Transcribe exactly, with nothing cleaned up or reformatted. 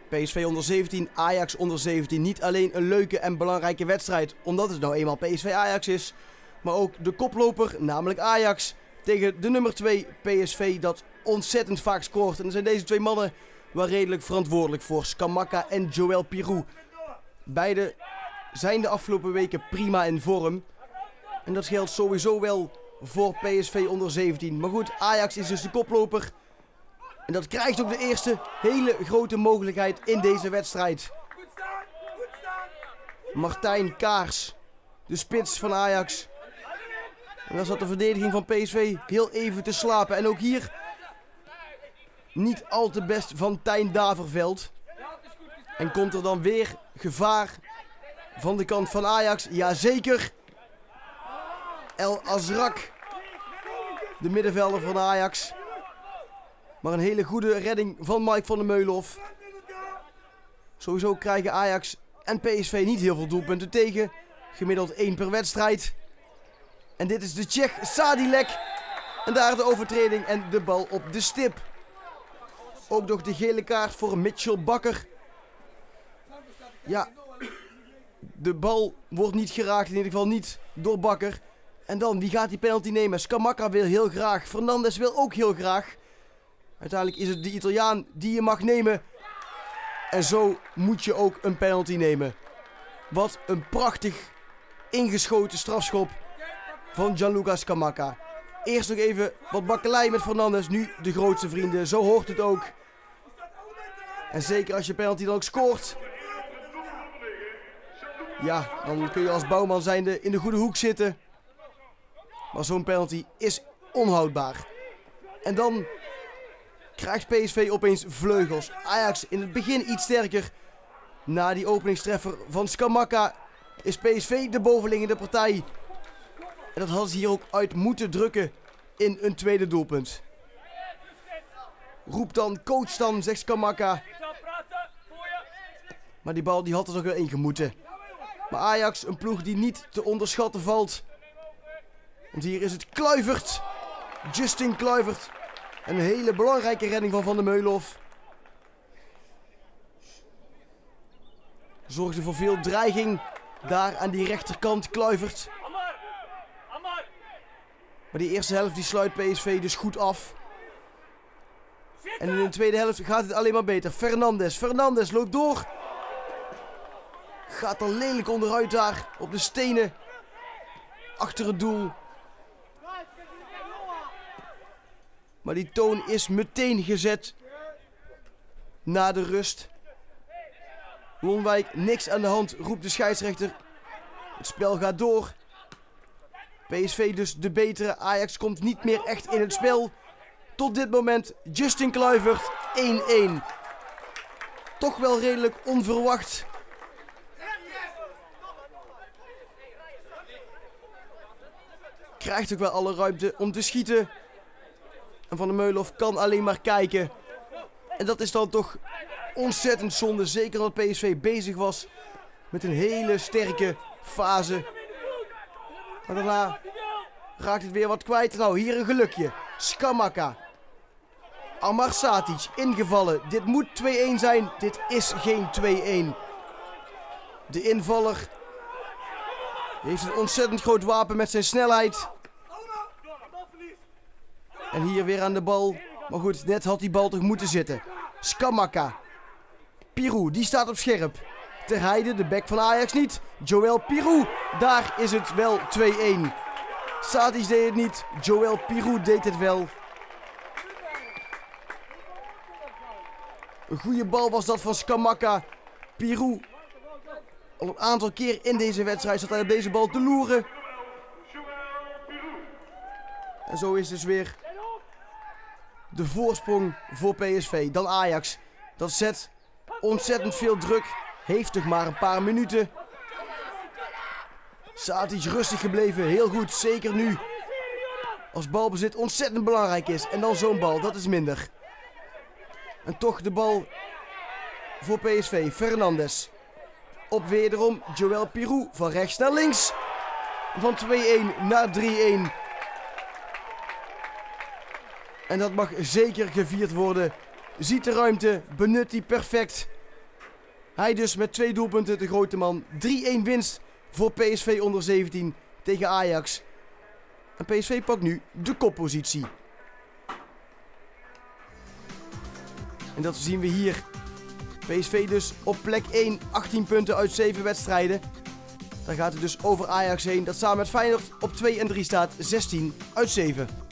P S V onder zeventien, Ajax onder zeventien. Niet alleen een leuke en belangrijke wedstrijd, omdat het nou eenmaal P S V Ajax is. Maar ook de koploper, namelijk Ajax, tegen de nummer twee P S V dat ontzettend vaak scoort. En dan zijn deze twee mannen wel redelijk verantwoordelijk voor. Scamacca en Joël Pirou. Beide zijn de afgelopen weken prima in vorm. En dat geldt sowieso wel voor P S V onder zeventien. Maar goed, Ajax is dus de koploper. En dat krijgt ook de eerste hele grote mogelijkheid in deze wedstrijd. Martijn Kaars, de spits van Ajax. En dan zat de verdediging van P S V heel even te slapen. En ook hier niet al te best van Tijn Daverveld. En komt er dan weer gevaar van de kant van Ajax? Jazeker. El Azrak, de middenvelder van Ajax. Maar een hele goede redding van Mike van der Meulenhof. Sowieso krijgen Ajax en P S V niet heel veel doelpunten tegen. Gemiddeld één per wedstrijd. En dit is de Tsjech Sadilek. En daar de overtreding en de bal op de stip. Ook nog de gele kaart voor Mitchell Bakker. Ja, de bal wordt niet geraakt, in ieder geval niet door Bakker. En dan, wie gaat die penalty nemen? Scamacca wil heel graag, Fernandes wil ook heel graag. Uiteindelijk is het de Italiaan die je mag nemen. En zo moet je ook een penalty nemen. Wat een prachtig ingeschoten strafschop van Gianluca Scamacca. Eerst nog even wat bakkelei met Fernandes, nu de grootste vrienden. Zo hoort het ook. En zeker als je penalty dan ook scoort. Ja, dan kun je als bouwman zijnde in de goede hoek zitten. Maar zo'n penalty is onhoudbaar. En dan krijgt P S V opeens vleugels. Ajax in het begin iets sterker. Na die openingstreffer van Scamacca is P S V de bovenliggende partij. En dat hadden ze hier ook uit moeten drukken in een tweede doelpunt. Roep dan, coach dan, zegt Scamacca. Maar die bal die had er nog wel in gemoeten. Maar Ajax, een ploeg die niet te onderschatten valt. Want hier is het Kluivert. Justin Kluivert. Een hele belangrijke redding van Van der Meulenhof. Zorgde voor veel dreiging. Daar aan die rechterkant Kluivert. Maar die eerste helft die sluit P S V dus goed af. En in de tweede helft gaat het alleen maar beter. Fernandes. Fernandes loopt door. Gaat er lelijk onderuit daar op de stenen. Achter het doel. Maar die toon is meteen gezet. Na de rust. Lonwijk, niks aan de hand, roept de scheidsrechter. Het spel gaat door. P S V dus de betere. Ajax komt niet meer echt in het spel. Tot dit moment Justin Kluivert één-één. Toch wel redelijk onverwacht. Krijgt ook wel alle ruimte om te schieten. En Van der Meulenhof kan alleen maar kijken. En dat is dan toch ontzettend zonde. Zeker omdat P S V bezig was met een hele sterke fase. Maar daarna raakt het weer wat kwijt. Nou, hier een gelukje. Scamacca. Amar Satic ingevallen. Dit moet twee-één zijn. Dit is geen twee-één. De invaller heeft een ontzettend groot wapen met zijn snelheid. En hier weer aan de bal. Maar goed, net had die bal toch moeten zitten. Scamacca. Pirou, die staat op scherp. Ter Heide, de bek van Ajax niet. Joël Pirou, daar is het wel twee-één. Satic deed het niet. Joël Pirou deed het wel. Een goede bal was dat van Scamacca. Pirou, al een aantal keer in deze wedstrijd zat hij op deze bal te loeren. En zo is dus weer de voorsprong voor P S V. Dan Ajax. Dat zet ontzettend veel druk. Heeft toch maar een paar minuten. Satic rustig gebleven. Heel goed. Zeker nu. Als balbezit ontzettend belangrijk is. En dan zo'n bal. Dat is minder. En toch de bal voor P S V. Fernandes. Op wederom Joël Pirou. Van rechts naar links. Van twee-één naar drie-één. En dat mag zeker gevierd worden. Ziet de ruimte. Benut die perfect. Hij dus met twee doelpunten de grote man. drie-een winst voor P S V onder zeventien tegen Ajax. En P S V pakt nu de koppositie. En dat zien we hier. P S V dus op plek één, achttien punten uit zeven wedstrijden. Daar gaat het dus over Ajax heen, dat samen met Feyenoord op twee en drie staat, zestien uit zeven.